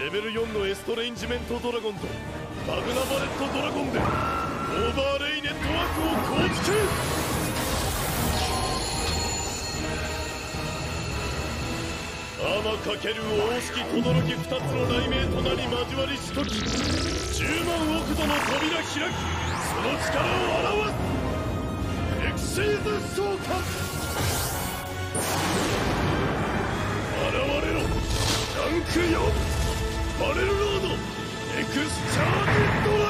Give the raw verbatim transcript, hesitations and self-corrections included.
レベルよんのエストレインジメントドラゴンとマグナバレットドラゴンでオーバーレイネットワークを構築。アーマ×大式轟ふたつの雷鳴となり交わりしとき、じゅうまん億度の扉開き、その力を表す。エクシーズ召喚。現れろ、ランクよんバレルロードエクスチャージドラ